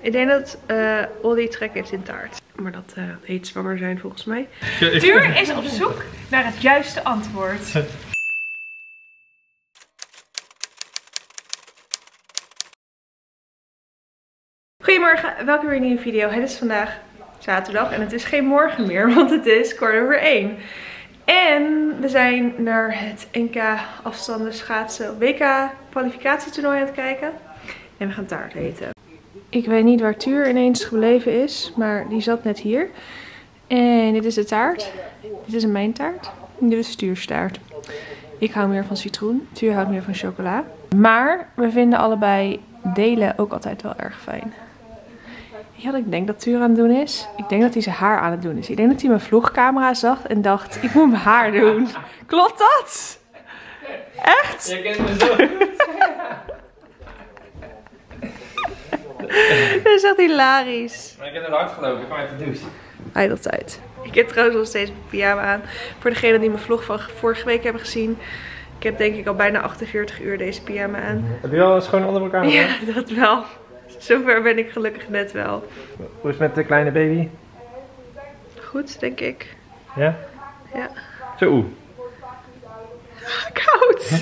Ik denk dat Olly trek heeft in taart. Maar dat heet zwanger zijn volgens mij. Tuur is op zoek naar het juiste antwoord. Goedemorgen, welkom weer in een nieuwe video. Het is vandaag zaterdag en het is geen morgen meer, want het is 1:15. En we zijn naar het NK afstanden schaatsen WK kwalificatietoernooi aan het kijken. En we gaan taart eten. Ik weet niet waar Tuur ineens gebleven is, maar die zat net hier. En dit is de taart. Dit is een mijntaart. En dit is Tuurs taart. Ik hou meer van citroen. Tuur houdt meer van chocola. Maar we vinden allebei delen ook altijd wel erg fijn. Ja, ik denk dat Tuur aan het doen is. Ik denk dat hij zijn haar aan het doen is. Ik denk dat hij mijn vlogcamera zag en dacht, ik moet mijn haar doen. Klopt dat? Echt? Je kent me zo goed. Dat is echt hilarisch. Maar ik heb net hard gelopen, ik kwam uit de douche. Heideltijd. Ik heb trouwens nog steeds mijn pyjama aan. Voor degenen die mijn vlog van vorige week hebben gezien. Ik heb denk ik al bijna 48 uur deze pyjama aan. Heb je al een schone onderbroek aan? Ja, dat wel. Zover ben ik gelukkig net wel. Hoe is het met de kleine baby? Goed, denk ik. Ja? Ja. Zo. Koud.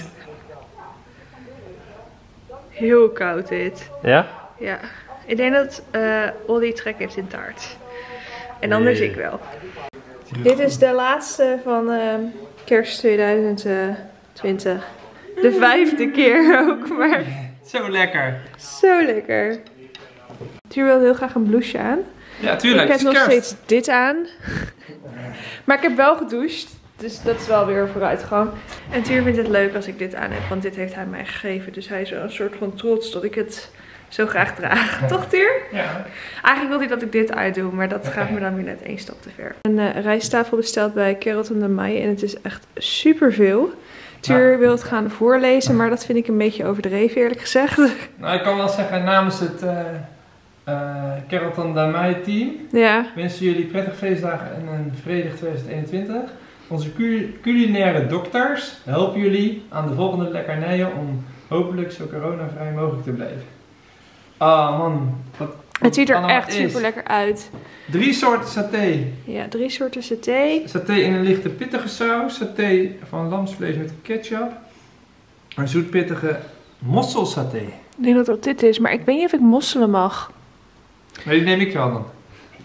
Heel koud dit. Ja? Ja. Ik denk dat Olly trek heeft in taart. En anders ik wel. Dit is de laatste van kerst 2020. De 5e keer ook, maar Zo lekker. zo lekker. Tuur wil heel graag een blouseje aan. Ja, tuurlijk. Ik heb het is nog kerst. steeds dit aan. Maar ik heb wel gedoucht. Dus dat is wel weer een vooruitgang. En Tuur vindt het leuk als ik dit aan heb. Want dit heeft hij mij gegeven. Dus hij is wel een soort van trots dat ik het zo graag draag. Toch Tuur? Ja. Eigenlijk wil hij dat ik dit uitdoe. Maar dat gaat me dan weer net één stap te ver. Een rijsttafel besteld bij Carrollton de Meij. En het is echt super veel. Tuur wil het gaan voorlezen. Maar dat vind ik een beetje overdreven eerlijk gezegd. Nou, ik kan wel zeggen namens het Carrollton Damai team. Ja. Wensen jullie prettige feestdagen en een vredig 2021. Onze culinaire dokters helpen jullie aan de volgende lekkernijen om hopelijk zo coronavrij mogelijk te blijven. Ah man, wat Het ziet er allemaal echt super lekker uit. 3 soorten saté. Ja, 3 soorten saté. Saté in een lichte pittige saus, saté van lamsvlees met ketchup. Een zoetpittige mosselsaté. Ik denk dat dat dit is, maar ik weet niet of ik mosselen mag. Maar die neem ik wel dan.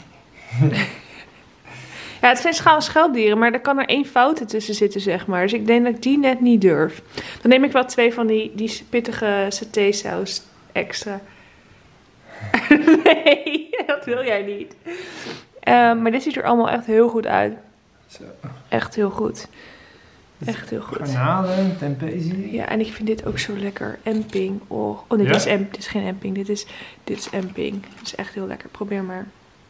Ja, het zijn schelpdieren, maar er kan er 1 fout tussen zitten, zeg maar. Dus ik denk dat ik die net niet durf. Dan neem ik wel 2 van die pittige satésaus extra. Nee, dat wil jij niet. Maar dit ziet er allemaal echt heel goed uit. Zo. Echt heel goed. Echt heel goed. Garnalen, tempeh. Ja, en ik vind dit ook zo lekker. Emping. Oh, nee, Ja? dit is geen emping. Dit is emping. Dit is echt heel lekker. Probeer maar.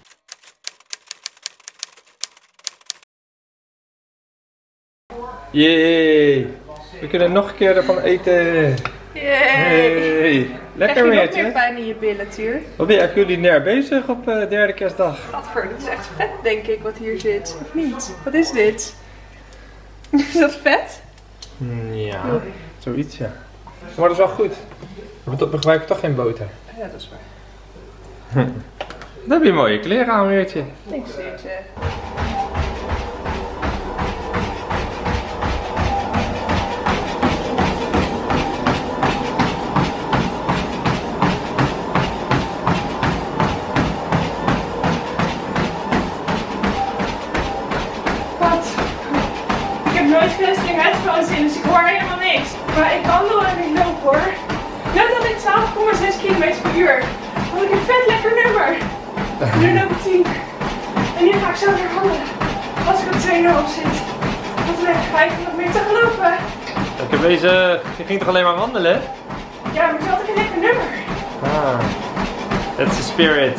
Jee, we kunnen nog een keer ervan eten. Yay. Lekker Krijg je nog weertje. meer pijn in je billen, Tuur? Wat ben je echt culinair bezig op derde kerstdag? Gadver, dit is echt vet, denk ik, wat hier zit. Of niet? Wat is dit? Is dat vet? Ja, zoiets ja. Maar dat is wel goed. We gebruiken toch geen boter. Ja, dat is waar. Dan heb je mooie kleren aan, Weertje. Niks Weertje. Nooit wrestling headphones in, dus ik hoor helemaal niks. Maar ik kan wel en ik loop hoor. Net had ik 12,6 km/h. Had ik een vet lekker nummer. Nu nummer 10. En nu ga ik zo weer wandelen. Als ik op 2,5 zit. Wat lekker 500 meter gelopen. Lekker bezig. Je ging toch alleen maar wandelen? Ja, maar toen had ik een lekker nummer. Ah, that's the spirit.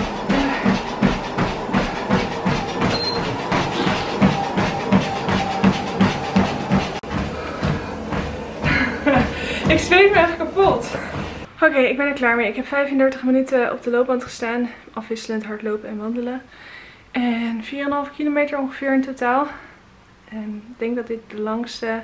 Ik zweet me echt kapot. Oké, ik ben er klaar mee. Ik heb 35 minuten op de loopband gestaan. Afwisselend hardlopen en wandelen. En 4,5 kilometer ongeveer in totaal. En ik denk dat dit de langste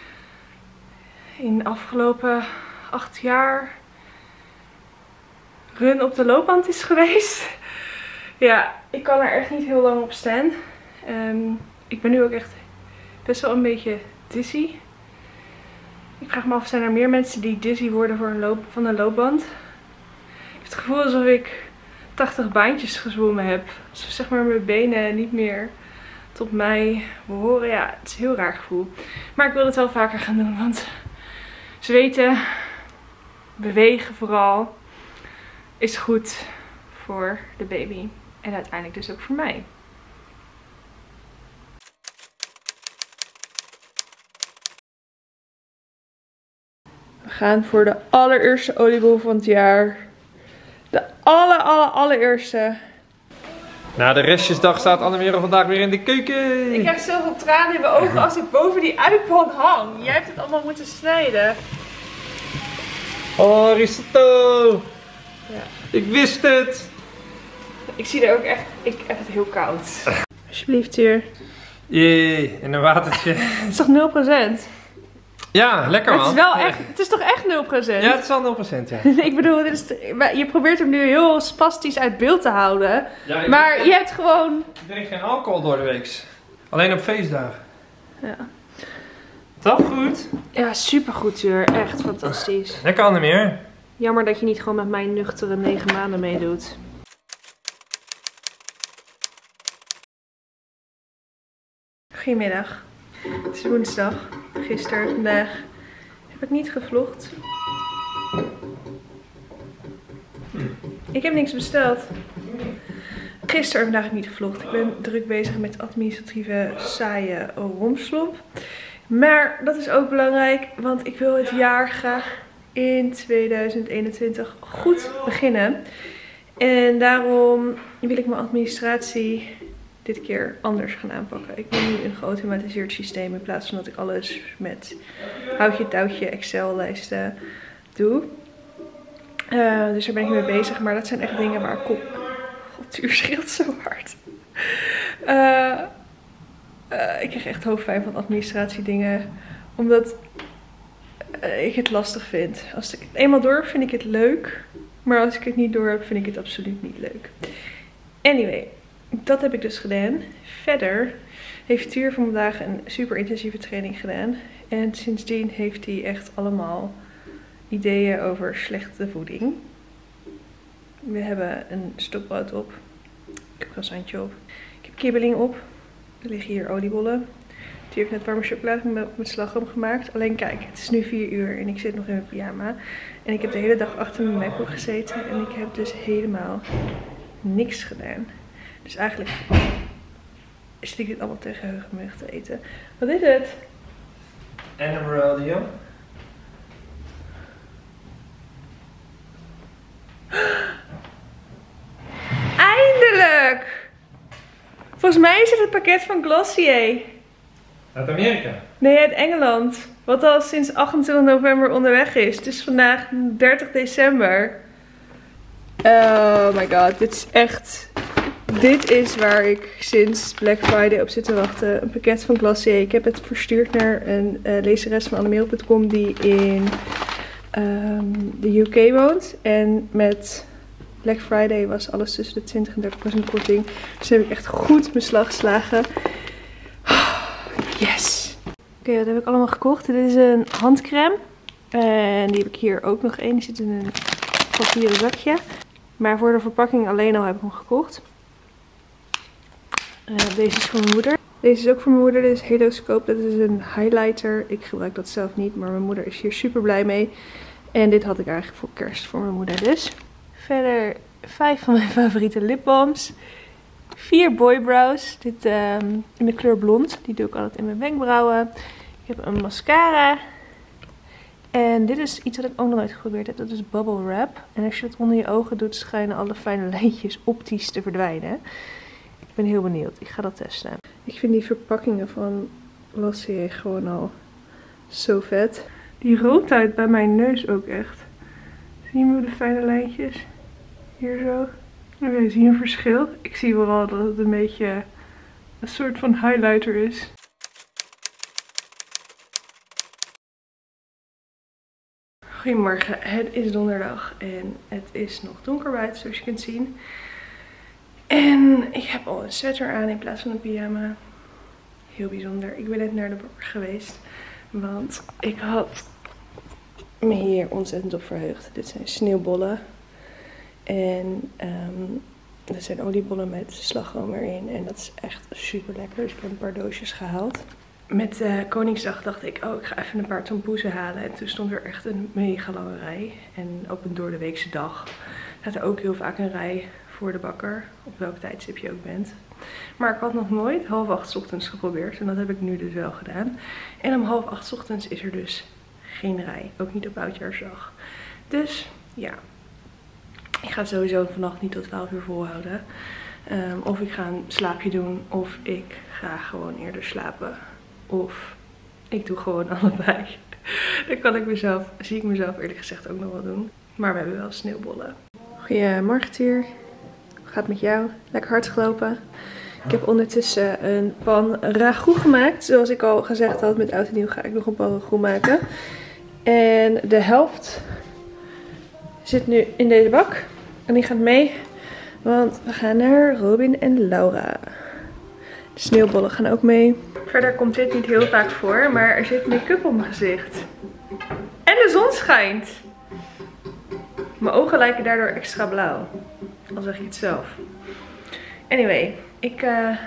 in de afgelopen 8 jaar run op de loopband is geweest. Ja, ik kan er echt niet heel lang op staan. Ik ben nu ook echt best wel een beetje dizzy. Ik vraag me af, zijn er meer mensen die dizzy worden van een loopband? Ik heb het gevoel alsof ik 80 baantjes gezwommen heb. Alsof zeg maar mijn benen niet meer tot mij behoren. Ja, het is een heel raar gevoel. Maar ik wil het wel vaker gaan doen, want zweten, bewegen vooral, is goed voor de baby. En uiteindelijk dus ook voor mij. We gaan voor de allereerste oliebol van het jaar. De allereerste. Na de restjesdag staat Annemere vandaag weer in de keuken. Ik krijg zoveel tranen in mijn ogen als ik boven die uitpan hang. Jij hebt het allemaal moeten snijden. Oh, risotto. Ja. Ik wist het. Ik zie er ook echt, ik heb het heel koud. Alsjeblieft hier. Jee, in een watertje. Het is toch 0%? Ja, lekker man. Het is wel echt, het is toch echt 0%? Ja, het is wel 0%, ja. Ik bedoel, je probeert hem nu heel spastisch uit beeld te houden. Ja, maar je hebt gewoon... Ik drink geen alcohol door de week. Alleen op feestdagen. Ja. Toch goed? Ja, supergoed Jur. Echt fantastisch. Dat kan er meer. Jammer dat je niet gewoon met mijn nuchtere 9 maanden meedoet. Goedemiddag. Het is woensdag. Gisteren, vandaag heb ik niet gevlogd. Ik heb niks besteld. Gisteren en vandaag heb ik niet gevlogd. Ik ben druk bezig met administratieve saaie romslomp. Maar dat is ook belangrijk, want ik wil het jaar graag in 2021 goed beginnen. En daarom wil ik mijn administratie dit keer anders gaan aanpakken. Ik wil nu een geautomatiseerd systeem in plaats van dat ik alles met houtje, touwtje, Excel-lijsten doe. Dus daar ben ik mee bezig, maar dat zijn echt dingen waar ik op... God, het uur scheelt zo hard. Ik krijg echt hoofdpijn van administratiedingen, omdat ik het lastig vind. Als ik het eenmaal door heb, vind ik het leuk. Maar als ik het niet door heb, vind ik het absoluut niet leuk. Anyway, dat heb ik dus gedaan. Verder heeft Tuur vandaag een super intensieve training gedaan. En sindsdien heeft hij echt allemaal ideeën over slechte voeding. We hebben een stokbrood op. Ik heb een croissantje op. Ik heb kibbeling op. Er liggen hier oliebollen. Tuur heeft net warme chocolade met slagroom gemaakt. Alleen kijk, het is nu 4 uur en ik zit nog in mijn pyjama. En ik heb de hele dag achter mijn MacBook gezeten. En ik heb dus helemaal niks gedaan. Dus eigenlijk zit ik dit allemaal tegen heugenmug te eten. Wat is het? Emeraldio. Eindelijk! Volgens mij is het het pakket van Glossier. Uit Amerika? Nee, uit Engeland. Wat al sinds 28 november onderweg is. Het is vandaag 30 december. Oh my god, dit is echt... Dit is waar ik sinds Black Friday op zit te wachten. Een pakket van Glossier. Ik heb het verstuurd naar een lezeres van Annemail.com die in de UK woont. En met Black Friday was alles tussen de 20 en 30% korting. Dus heb ik echt goed mijn slag geslagen. Yes! Oké, wat heb ik allemaal gekocht? Dit is een handcrème. En die heb ik hier ook nog één. Die zit in een papieren zakje. Maar voor de verpakking alleen al heb ik hem gekocht. Deze is voor mijn moeder. Deze is ook voor mijn moeder. Dit is Heloscope. Dat is een highlighter. Ik gebruik dat zelf niet, maar mijn moeder is hier super blij mee. En dit had ik eigenlijk voor kerst voor mijn moeder dus. Verder 5 van mijn favoriete lipbalms. 4 boy brows. Dit in de kleur blond. Die doe ik altijd in mijn wenkbrauwen. Ik heb een mascara. En dit is iets wat ik ook nog nooit geprobeerd heb. Dat is bubble wrap. En als je het onder je ogen doet, schijnen alle fijne lijntjes optisch te verdwijnen. Ik ben heel benieuwd. Ik ga dat testen. Ik vind die verpakkingen van Glossier gewoon al zo vet. Die roodheid bij mijn neus ook echt. Zie je de fijne lijntjes? Hier zo. Oké, zie je een verschil? Ik zie vooral dat het een beetje een soort van highlighter is. Goedemorgen, het is donderdag en het is nog donker buiten zoals je kunt zien. En ik heb al een sweater aan in plaats van een pyjama. Heel bijzonder. Ik ben net naar de bakker geweest, want ik had me hier ontzettend op verheugd. Dit zijn sneeuwbollen en dat zijn oliebollen met slagroom erin en dat is echt super lekker. Dus ik heb een paar doosjes gehaald. Met Koningsdag dacht ik, oh ik ga even een paar tompoezen halen. En toen stond er echt een mega lange rij. En op een doordeweekse dag staat er ook heel vaak een rij voor de bakker. Op welk tijdstip je ook bent. Maar ik had nog nooit 7:30 ochtends geprobeerd. En dat heb ik nu dus wel gedaan. En om 7:30 ochtends is er dus geen rij. Ook niet op Oudjaarsdag. Dus ja, ik ga het sowieso vannacht niet tot 12 uur volhouden. Of ik ga een slaapje doen. Of ik ga gewoon eerder slapen. Of ik doe gewoon allebei. Dan kan ik mezelf, zie ik mezelf eerlijk gezegd ook nog wel doen. Maar we hebben wel sneeuwbollen. Goedemorgen Tuur. Hoe gaat het met jou? Lekker hard gelopen. Ik heb ondertussen een pan ragout gemaakt. Zoals ik al gezegd had, met oud en nieuw ga ik nog een pan ragout maken. En de helft zit nu in deze bak. En die gaat mee. Want we gaan naar Robin en Laura. De sneeuwbollen gaan ook mee. Verder komt dit niet heel vaak voor, maar er zit make-up op mijn gezicht. En de zon schijnt. Mijn ogen lijken daardoor extra blauw. Al zeg ik het zelf. Anyway, ik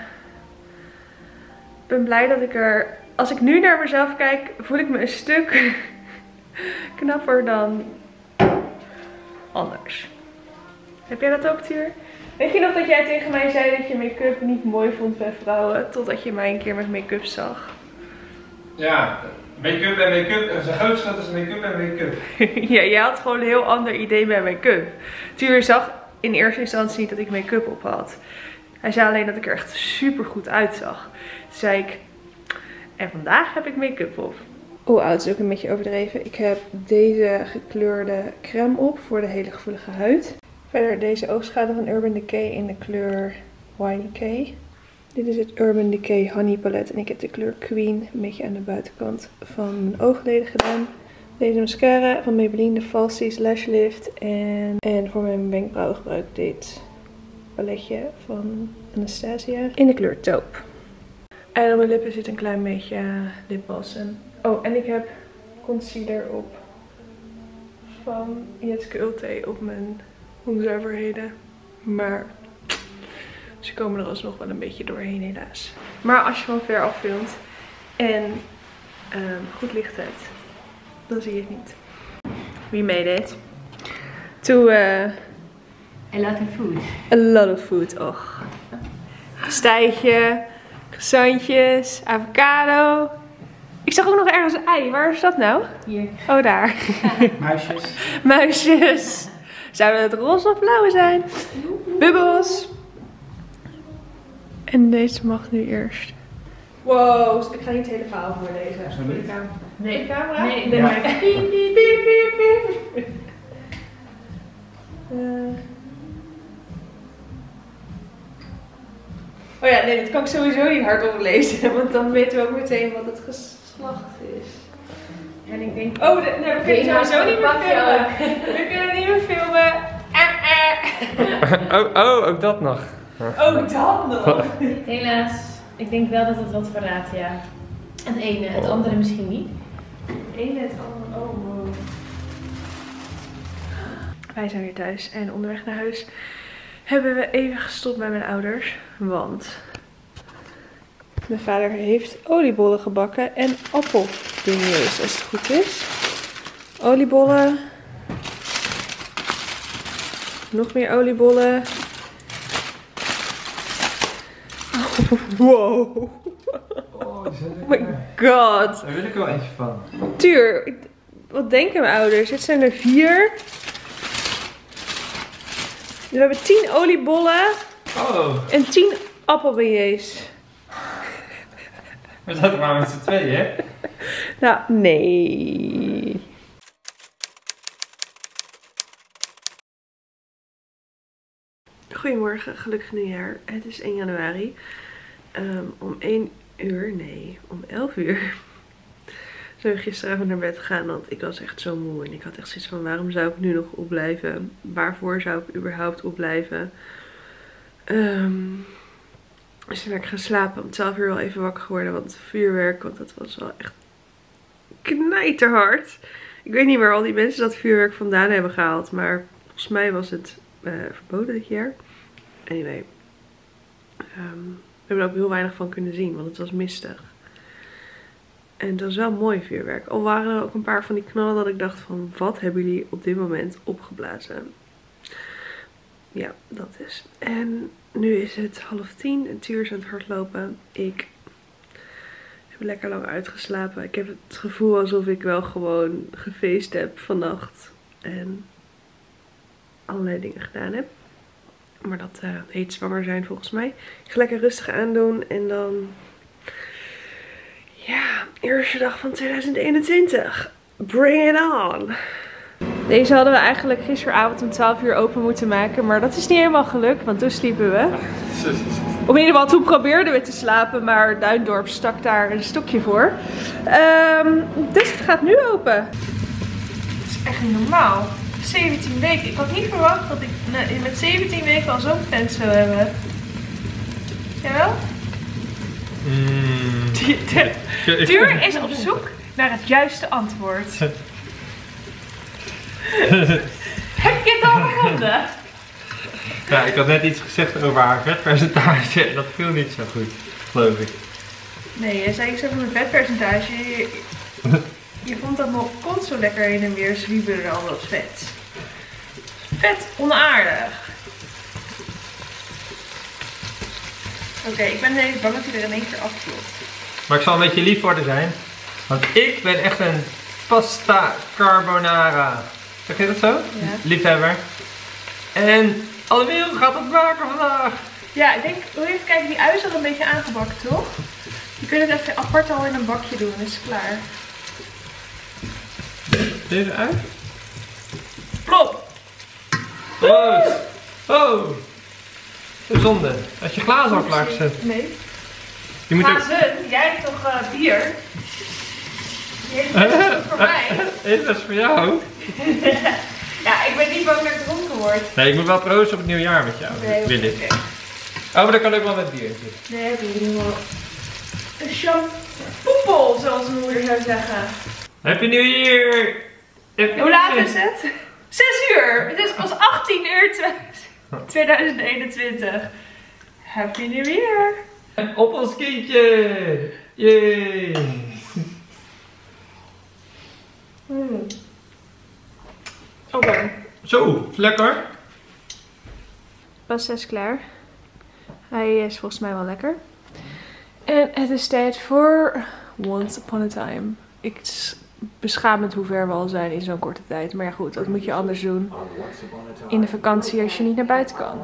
ben blij dat ik er... Als ik nu naar mezelf kijk, voel ik me een stuk knapper dan anders. Heb jij dat ook, Tuur? Weet je nog dat jij tegen mij zei dat je make-up niet mooi vond bij vrouwen? Totdat je mij een keer met make-up zag. Ja, make-up en make-up. Er is een groot verschil tussen make-up en make-up. Ja, jij had gewoon een heel ander idee bij make-up. Tuur zag in eerste instantie niet dat ik make-up op had. Hij zei alleen dat ik er echt super goed uitzag. Toen zei ik, en vandaag heb ik make-up op. Oh, het is ook een beetje overdreven. Ik heb deze gekleurde crème op voor de hele gevoelige huid. Verder deze oogschaduw van Urban Decay in de kleur Wine Decay. Dit is het Urban Decay Honey Palet en ik heb de kleur Queen een beetje aan de buitenkant van mijn oogleden gedaan. Deze mascara van Maybelline, de Falsies Lash Lift. En voor mijn wenkbrauwen gebruik ik dit paletje van Anastasia in de kleur Taupe. En op mijn lippen zit een klein beetje lipbalsem. Oh, en ik heb concealer op van Jetske Ulte op mijn onzuiverheden. Maar ze komen er alsnog wel een beetje doorheen helaas. Maar als je van ver af filmt en goed licht hebt, dan zie je het niet. We made it. To A lot of food. a lot of food. Och. Stijtje, croissantjes, avocado. Ik zag ook nog ergens een ei. Waar is dat nou? Hier. Oh, daar. Muisjes. Muisjes. Zouden het roze of blauwe zijn? Bubbels. En deze mag nu eerst. Wow, ik ga niet het hele verhaal voorlezen. Zo niet? Nee. De camera? Nee. Nee. Ja. Piep, piep, piep, piep. Oh ja, nee, dat kan ik sowieso niet hardop lezen. Want dan weten we ook meteen wat het geslacht is. En ik denk... Oh, nee, we kunnen sowieso niet meer filmen. We kunnen niet meer filmen. Oh, ook dat nog. Oh, dat nog. Helaas. Ik denk wel dat het wat verraadt, ja. Het ene, het andere misschien niet. Het ene, het andere. Oh, wow. Wij zijn weer thuis en onderweg naar huis hebben we even gestopt bij mijn ouders. Want mijn vader heeft oliebollen gebakken en appeldingetjes, als het goed is. Oliebollen. Nog meer oliebollen. Wow. Oh, die zijn Oh my god. Daar wil ik wel eentje van. Tuur, wat denken mijn ouders? Dit zijn er 4. We hebben 10 oliebollen Oh, en 10 appelbeignets. we zaten maar met z'n tweeën, hè? Nou, nee. Goedemorgen, gelukkig nieuwjaar. Het is 1 januari. Om 1 uur, nee, om 11 uur Zijn we gisteravond naar bed gegaan, want ik was echt zo moe. En ik had echt zoiets van, waarom zou ik nu nog opblijven? Waarvoor zou ik überhaupt opblijven? Dus toen ben ik gaan slapen. Om 12 uur wel even wakker geworden, want vuurwerk, want dat was wel echt knijterhard. Ik weet niet waar al die mensen dat vuurwerk vandaan hebben gehaald, maar volgens mij was het verboden dit jaar. Anyway, we hebben er ook heel weinig van kunnen zien, want het was mistig. En het was wel mooi vuurwerk. Al waren er ook een paar van die knallen dat ik dacht van, wat hebben jullie op dit moment opgeblazen? Ja, dat is. En nu is het 9:30 en Tuur is aan het hardlopen. Ik heb lekker lang uitgeslapen. Ik heb het gevoel alsof ik wel gewoon gefeest heb vannacht. En allerlei dingen gedaan heb. Maar dat heet zwanger zijn volgens mij. Ik ga lekker rustig aandoen en dan... Ja, eerste dag van 2021. Bring it on! Deze hadden we eigenlijk gisteravond om 12 uur open moeten maken. Maar dat is niet helemaal gelukt, want toen sliepen we. Of in ieder geval, toen probeerden we te slapen. Maar Duindorp stak daar een stokje voor. Dus het gaat nu open. Het is echt niet normaal. 17 weken. Ik had niet verwacht dat ik met 17 weken al zo'n vent zou hebben. Jawel? Tuur is op zoek naar het juiste antwoord. Heb je het al gevonden? Ja, ik had net iets gezegd over haar vetpercentage en dat viel niet zo goed, geloof ik. Nee, jij zei iets over mijn vetpercentage. Je vond dat mijn kont zo lekker heen en weer zwiebelen al dat vet. Vet onaardig. Oké, ik ben even bang dat hij er in één keer afvloeit. Maar ik zal een beetje lief voor te zijn. Want ik ben echt een pasta carbonara. Zeg je dat zo? Ja. Liefhebber. En alle wereld gaat het maken vandaag. Ja, ik denk, wil je even kijken, die ui is al een beetje aangebakken, toch? Je kunt het even apart al in een bakje doen, dan is het klaar. Deze uit? Plop! Oh! Oh! Zonde. Als je glazen al klaar gezet. Nee. Je moet ook... Glazen? Jij hebt toch bier? Die heeft het voor mij. Is dat voor jou? Ja, ik ben niet bang dat ik dronken word. Nee, ik moet wel proosten op het nieuwjaar met jou. Nee, wil ik. Okay. Oh, maar dat kan ook wel met bier. Nee, heb je niet wel. Een champoepel, zoals mijn moeder zou zeggen. Happy New Year! Hoe laat is het? 6 uur! Het is pas 18 uur 2021. Happy New Year! Op ons kindje! Yay! Oké. Zo, is lekker. Pasta is klaar. Hij is volgens mij wel lekker. En het is tijd voor Once Upon a Time. Ik beschamend hoe ver we al zijn in zo'n korte tijd. Maar ja goed, dat moet je anders doen in de vakantie als je niet naar buiten kan.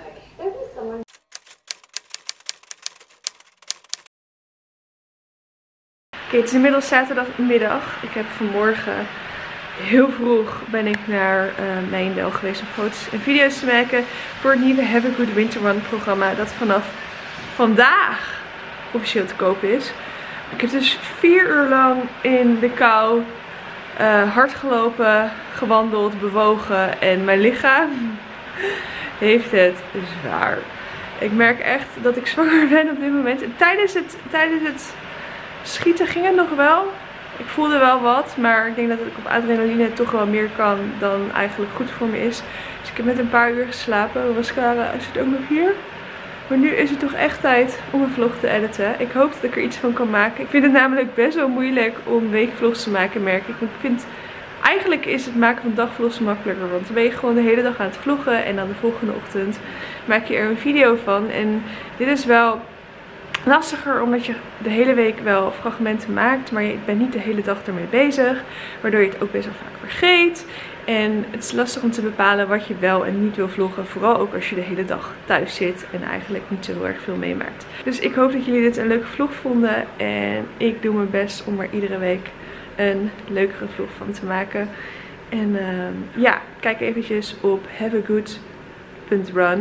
Oké, het is inmiddels zaterdagmiddag. Ik heb vanmorgen heel vroeg ben ik naar Mijndel geweest om foto's en video's te maken voor het nieuwe Have a Good Winter Run programma dat vanaf vandaag officieel te koop is. Ik heb dus 4 uur lang in de kou hard gelopen, gewandeld, bewogen en mijn lichaam heeft het zwaar. Ik merk echt dat ik zwanger ben op dit moment. En tijdens het schieten ging het nog wel. Ik voelde wel wat, maar ik denk dat ik op adrenaline toch wel meer kan dan eigenlijk goed voor me is. Dus ik heb net een paar uur geslapen. Mascara zit ook nog hier. Maar nu is het toch echt tijd om een vlog te editen. Ik hoop dat ik er iets van kan maken. Ik vind het namelijk best wel moeilijk om weekvlogs te maken, merk ik. Want ik vind, eigenlijk is het maken van dagvlogs makkelijker. Want dan ben je gewoon de hele dag aan het vloggen. En dan de volgende ochtend maak je er een video van. En dit is wel lastiger omdat je de hele week wel fragmenten maakt, maar je bent niet de hele dag ermee bezig, waardoor je het ook best wel vaak vergeet. En het is lastig om te bepalen wat je wel en niet wil vloggen, vooral ook als je de hele dag thuis zit en eigenlijk niet zo heel erg veel meemaakt. Dus ik hoop dat jullie dit een leuke vlog vonden en ik doe mijn best om er iedere week een leukere vlog van te maken. En ja, kijk eventjes op haveagood.run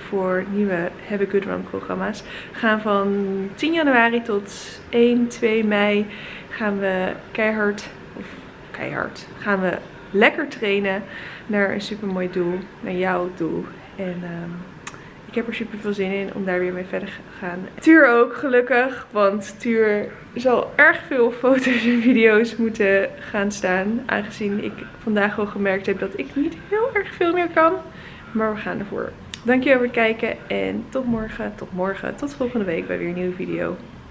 voor nieuwe Have a Good Run programma's. We gaan van 10 januari tot 1, 2 mei gaan we keihard, gaan we lekker trainen naar een super mooi doel, naar jouw doel. En ik heb er super veel zin in om daar weer mee verder te gaan. Tuur ook, gelukkig, want Tuur zal erg veel foto's en video's moeten gaan staan. Aangezien ik vandaag al gemerkt heb dat ik niet heel erg veel meer kan. Maar we gaan ervoor. Dankjewel voor het kijken en tot morgen, tot volgende week bij weer een nieuwe video.